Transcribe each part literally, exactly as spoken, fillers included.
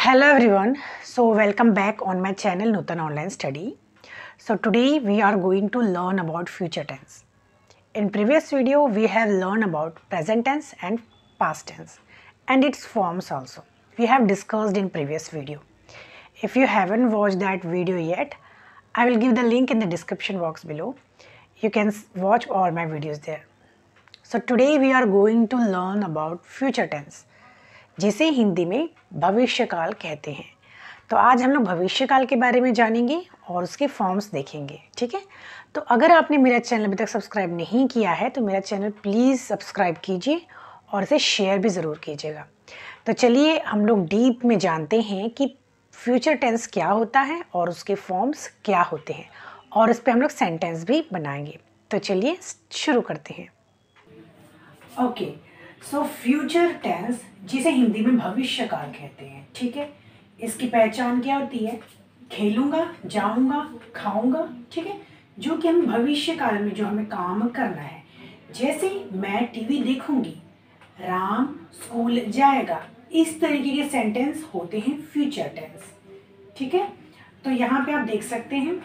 Hello everyone, so welcome back on my channel Nutan Online Study. So today we are going to learn about future tense. In previous video we have learned about present tense and past tense and its forms also. We have discussed in previous video. If you haven't watched that video yet, I will give the link in the description box below. You can watch all my videos there. So today we are going to learn about future tense, जिसे हिंदी में भविष्यकाल कहते हैं। तो आज हम लोग भविष्यकाल के बारे में जानेंगे और उसके फॉर्म्स देखेंगे, ठीक है। तो अगर आपने मेरा चैनल अभी तक सब्सक्राइब नहीं किया है तो मेरा चैनल प्लीज़ सब्सक्राइब कीजिए और इसे शेयर भी ज़रूर कीजिएगा। तो चलिए हम लोग डीप में जानते हैं कि फ्यूचर टेंस क्या होता है और उसके फॉर्म्स क्या होते हैं और इस पर हम लोग सेंटेंस भी बनाएंगे। तो चलिए शुरू करते हैं। ओके, सो फ्यूचर टेंस जिसे हिंदी में भविष्यकाल कहते हैं, ठीक है। इसकी पहचान क्या होती है? खेलूंगा, जाऊंगा, खाऊंगा, ठीक है। जो कि हम भविष्यकाल में जो हमें काम करना है, जैसे मैं टीवी देखूंगी, राम स्कूल जाएगा, इस तरीके के सेंटेंस होते हैं फ्यूचर टेंस, ठीक है। तो यहाँ पे आप देख सकते हैं,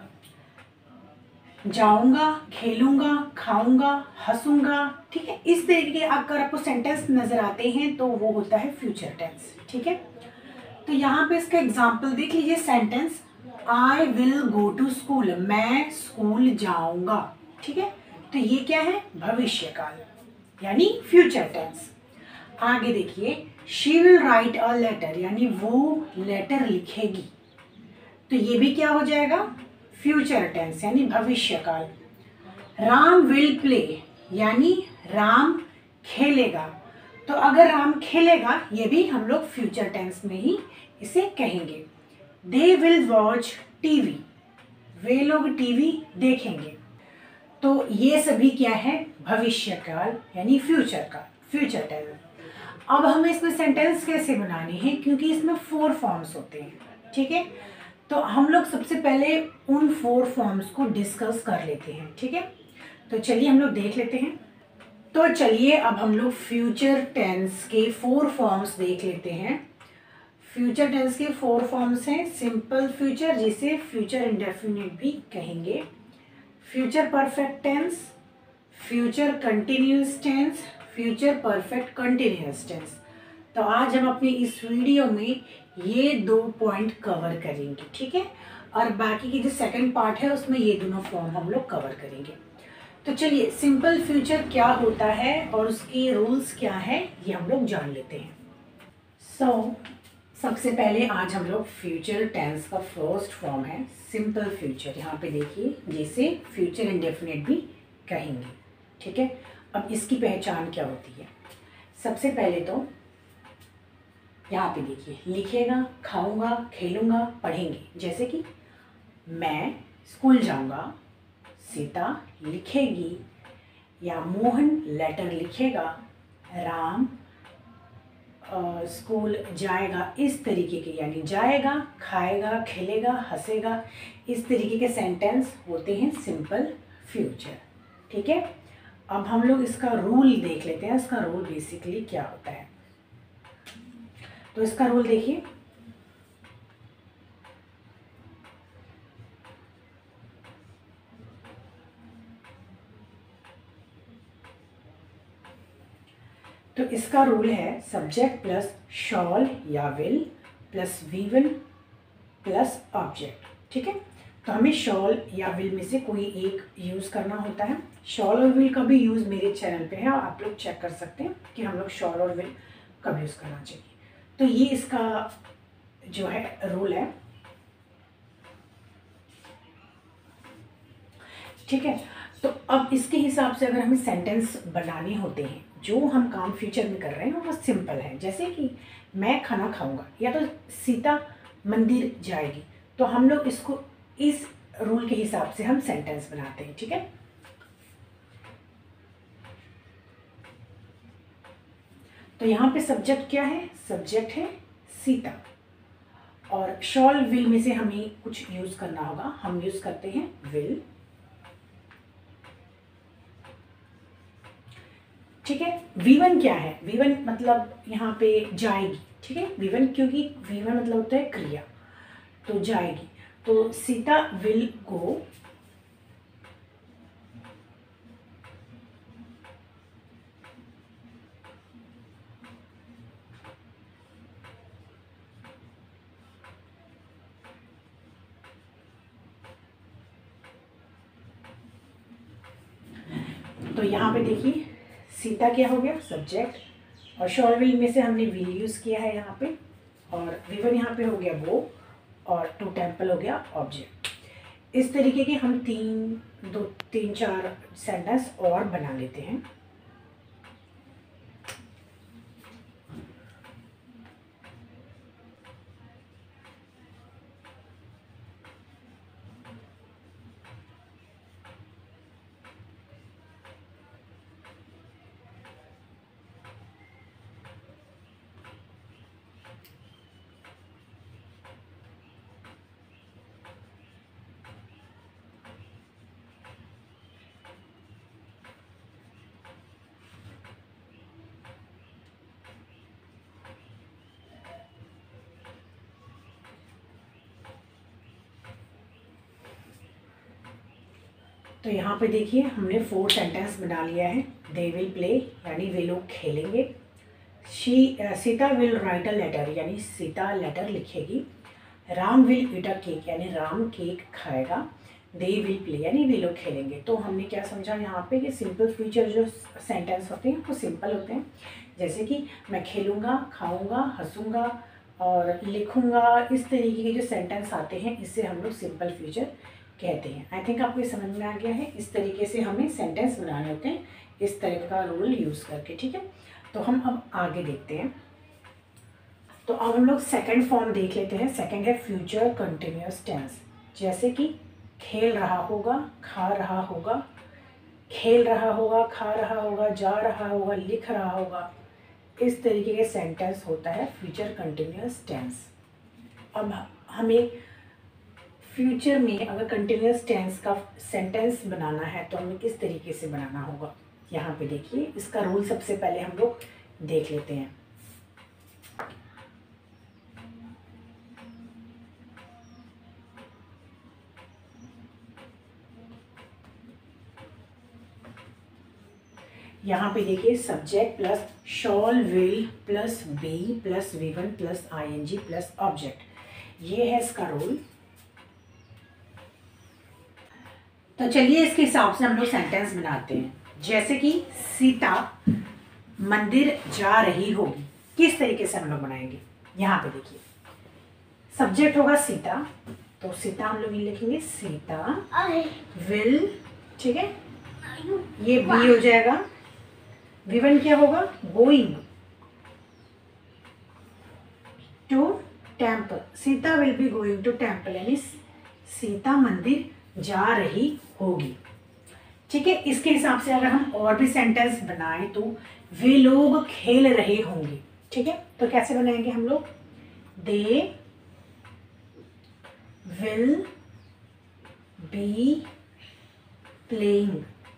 जाऊंगा, खेलूंगा, खाऊंगा, हंसूंगा, ठीक है। इस तरीके के अगर आपको सेंटेंस नजर आते हैं तो वो होता है फ्यूचर टेंस, ठीक है। तो यहाँ पे इसका एग्जांपल देख लीजिए। Sentence I will go to school, मैं स्कूल जाऊंगा, ठीक है। तो ये क्या है? भविष्यकाल यानी फ्यूचर टेंस। आगे देखिए, she will write a letter, यानी वो लेटर लिखेगी, तो ये भी क्या हो जाएगा? फ्यूचर टेंस यानी भविष्यकाल। राम विल प्ले, यानी राम खेलेगा, तो अगर राम खेलेगा ये भी हम लोग फ्यूचर टेंस में ही इसे कहेंगे। दे विल वॉच टीवी, वे लोग टीवी देखेंगे, तो ये सभी क्या है? भविष्यकाल यानी फ्यूचर का फ्यूचर टेंस। अब हमें इसमें सेंटेंस कैसे बनाने हैं, क्योंकि इसमें फोर फॉर्म्स होते हैं, ठीक है। तो हम लोग सबसे पहले उन फोर फॉर्म्स को डिस्कस कर लेते हैं, ठीक है। तो चलिए हम लोग देख लेते हैं। तो चलिए अब हम लोग फ्यूचर टेंस के फोर फॉर्म्स देख लेते हैं। फ्यूचर टेंस के फोर फॉर्म्स हैं। सिंपल फ्यूचर, जिसे फ्यूचर इंडेफिनिट भी कहेंगे, future perfect tense, future continuous tense, future perfect continuous tense. तो आज हम अपनी इस वीडियो में ये दो पॉइंट कवर करेंगे, ठीक है। और बाकी की जो सेकंड पार्ट है उसमें ये दोनों फॉर्म हम लोग कवर करेंगे। तो चलिए, सिंपल फ्यूचर क्या होता है और उसके रूल्स क्या है ये हम लोग जान लेते हैं। सो so, सबसे पहले आज हम लोग फ्यूचर टेंस का फर्स्ट फॉर्म है सिंपल फ्यूचर। यहाँ पे देखिए, जिसे फ्यूचर इंडेफिनिट भी कहेंगे, ठीक है। अब इसकी पहचान क्या होती है? सबसे पहले तो यहाँ पे देखिए, लिखेगा, खाऊंगा, खेलूंगा, पढ़ेंगे। जैसे कि मैं स्कूल जाऊंगा, सीता लिखेगी, या मोहन लेटर लिखेगा, राम आ, स्कूल जाएगा, इस तरीके के यानी जाएगा, खाएगा, खेलेगा, हंसेगा, इस तरीके के सेंटेंस होते हैं सिंपल फ्यूचर, ठीक है। अब हम लोग इसका रूल देख लेते हैं। इसका रूल बेसिकली क्या होता है? तो इसका रूल देखिए, तो इसका रूल है सब्जेक्ट प्लस शॉल या will plus V will plus object, ठीक है। तो हमें शॉल या विल में से कोई एक यूज़ करना होता है। शॉल और विल का भी यूज़ मेरे चैनल पे है, आप लोग चेक कर सकते हैं कि हम लोग शॉल और विल कब यूज़ करना चाहिए। तो ये इसका जो है रूल है, ठीक है। तो अब इसके हिसाब से अगर हमें सेंटेंस बनाने होते हैं, जो हम काम फ्यूचर में कर रहे हैं वो सिंपल है। जैसे कि मैं खाना खाऊंगा या तो सीता मंदिर जाएगी, तो हम लोग इसको इस रूल के हिसाब से हम सेंटेंस बनाते हैं, ठीक है। तो यहाँ पे सब्जेक्ट क्या है? सब्जेक्ट है सीता, और शॉल विल में से हमें कुछ यूज करना होगा। हम यूज करते हैं विल, ठीक है। वी वन क्या है? वी वन मतलब यहाँ पे जाएगी, ठीक है। वी वन, क्योंकि वी वन मतलब होता है क्रिया, तो जाएगी। तो सीता विल गो, तो यहाँ पे देखिए सीता क्या हो गया सब्जेक्ट, और शॉल विल में से हमने विल यूज़ किया है यहाँ पे, और विवन यहाँ पे हो गया वो, और टू टेम्पल हो गया ऑब्जेक्ट। इस तरीके के हम तीन दो तीन चार सेंटेंस और बना लेते हैं। तो यहाँ पे देखिए हमने फोर सेंटेंस बना लिया है। दे विल प्ले यानी वे लोग खेलेंगे। She Sita will write a letter यानी सीता लेटर लिखेगी। Ram will eat a cake यानी राम केक खाएगा। दे विल प्ले यानी वे लोग खेलेंगे। तो हमने क्या समझा यहाँ पे कि सिंपल फ्यूचर जो सेंटेंस होते हैं वो सिंपल होते हैं, जैसे कि मैं खेलूँगा, खाऊँगा, हंसूँगा और लिखूँगा। इस तरीके के जो सेंटेंस आते हैं इससे हम लोग सिंपल फ्यूचर कहते हैं। आई थिंक आपको ये समझ में आ गया है। इस तरीके से हमें सेंटेंस बनाने होते हैं इस तरह का रूल यूज़ करके, ठीक है। तो हम अब आगे देखते हैं। तो अब हम लोग सेकंड फॉर्म देख लेते हैं। सेकंड है फ्यूचर कंटिन्यूअस टेंस, जैसे कि खेल रहा होगा, खा रहा होगा, खेल रहा होगा, खा रहा होगा, जा रहा होगा, लिख रहा होगा। इस तरीके के सेंटेंस होता है फ्यूचर कंटिन्यूअस टेंस। अब हमें फ्यूचर में अगर कंटिन्यूअस टेंस का सेंटेंस बनाना है तो हमें किस तरीके से बनाना होगा, यहाँ पे देखिए इसका रूल सबसे पहले हम लोग देख लेते हैं। यहाँ पे देखिए subject plus shall will plus be plus V one plus I N G plus object, ये है इसका रूल। तो चलिए इसके हिसाब से हम लोग सेंटेंस बनाते हैं। जैसे कि सीता मंदिर जा रही होगी, किस तरीके से हम लोग बनाएंगे, यहाँ पे देखिए सब्जेक्ट होगा सीता, तो सीता हम लोग लिखेंगे सीता विल, ठीक है, ये बी हो जाएगा। विवन क्या होगा, going to temple, Sita will be going to temple यानी सीता मंदिर जा रही होगी, ठीक है। इसके हिसाब से अगर हम और भी सेंटेंस बनाएं तो वे लोग खेल रहे होंगे, ठीक है। तो कैसे बनाएंगे हम लोग, दे विल बी प्लेइंग,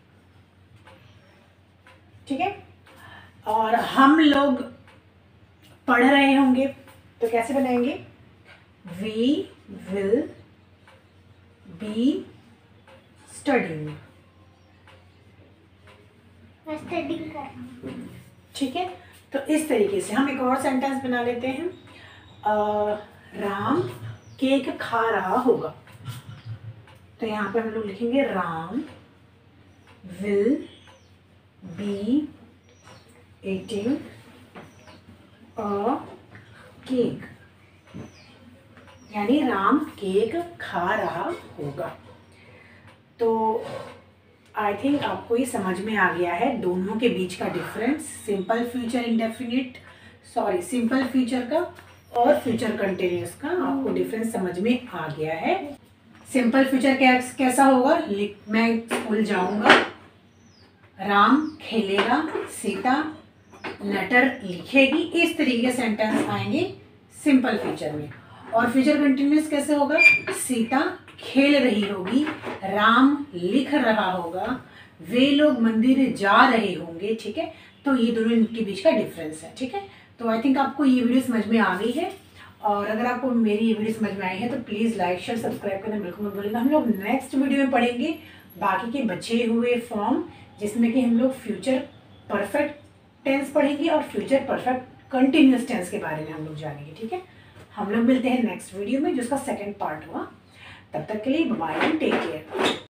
ठीक है। और हम लोग पढ़ रहे होंगे तो कैसे बनाएंगे, we will be studying, studying कर, ठीक है। तो इस तरीके से हम एक और सेंटेंस बना लेते हैं। आ, राम केक खा रहा होगा, तो यहाँ पे हम लोग लिखेंगे Ram will be eating a cake यानी राम केक खा रहा होगा। तो आई थिंक आपको ये समझ में आ गया है दोनों के बीच का difference, simple future indefinite sorry simple future का और फ्यूचर कंटिन्यूअस का आपको डिफरेंस समझ में आ गया है। सिंपल फ्यूचर कैसा होगा, मैं स्कूल जाऊंगा, राम खेलेगा, सीता लेटर लिखेगी, इस तरीके के सेंटेंस आएंगे सिंपल फ्यूचर में। और फ्यूचर कंटिन्यूअस कैसे होगा, सीता खेल रही होगी, राम लिख रहा होगा, वे लोग मंदिर जा रहे होंगे, ठीक है। तो ये दोनों इनके बीच का डिफरेंस है, ठीक है। तो आई थिंक आपको ये वीडियो समझ में आ गई है, और अगर आपको मेरी ये वीडियो समझ में आई है तो प्लीज़ लाइक शेयर सब्सक्राइब करना बिल्कुल मत भूलिएगा। हम लोग नेक्स्ट वीडियो में पढ़ेंगे बाकी के बचे हुए फॉर्म, जिसमें कि हम लोग फ्यूचर परफेक्ट टेंस पढ़ेंगे और फ्यूचर परफेक्ट कंटिन्यूस टेंस के बारे में हम लोग जानेंगे। ठीक है, हम लोग मिलते हैं नेक्स्ट वीडियो में जिसका सेकेंड पार्ट हुआ। तब तक के लिए बाय एंड टेक केयर।